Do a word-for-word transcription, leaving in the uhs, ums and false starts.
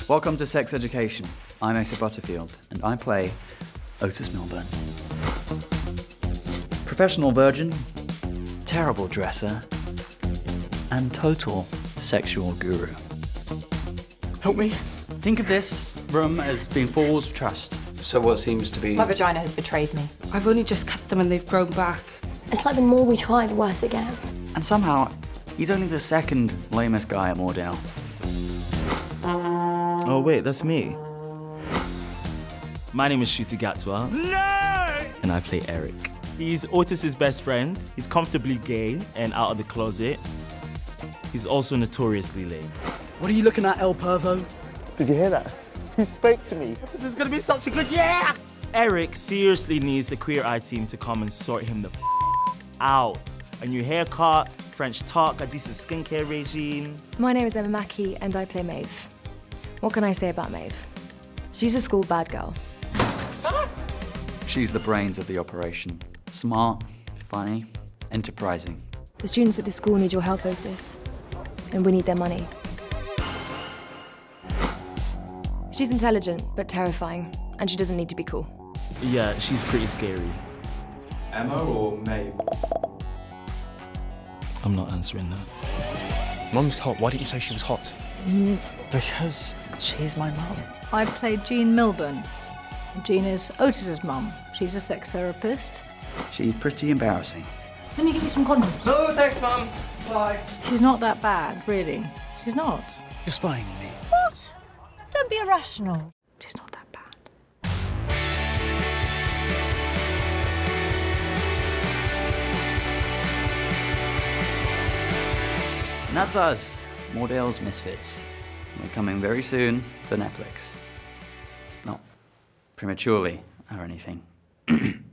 Welcome to Sex Education. I'm Asa Butterfield, and I play Otis Milburn. Professional virgin, terrible dresser, and total sexual guru. Help me. Think of this room as being four walls of trust. So what seems to be... My vagina has betrayed me. I've only just cut them and they've grown back. It's like the more we try, the worse it gets. And somehow, he's only the second lamest guy at Moordale. Oh wait, that's me. My name is Shuti Gatwa. No! And I play Eric. He's Otis's best friend. He's comfortably gay and out of the closet. He's also notoriously lame. What are you looking at, El Pervo? Did you hear that? He spoke to me. This is gonna be such a good year! Eric seriously needs the Queer Eye team to come and sort him the f out. A new haircut, French talk, a decent skincare regime. My name is Emma Mackey and I play Maeve. What can I say about Maeve? She's a school bad girl. She's the brains of the operation. Smart, funny, enterprising. The students at this school need your help, Otis. And we need their money. She's intelligent, but terrifying. And she doesn't need to be cool. Yeah, she's pretty scary. Emma or Maeve? I'm not answering that. Mum's hot. Why didn't you say she was hot? Mm, because she's my mum. I played Jean Milburn. Jean is Otis's mum. She's a sex therapist. She's pretty embarrassing. Let me give you some condoms. No, thanks, Mum. Bye. She's not that bad, really. She's not. You're spying on me. What? Don't be irrational. She's not that bad. And that's us, Moordale's Misfits. We're coming very soon to Netflix. Not prematurely or anything.